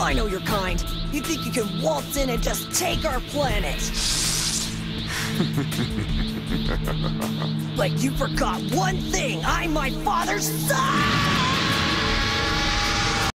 I know your kind. You think you can waltz in and just take our planet. But you forgot one thing. I'm my father's son!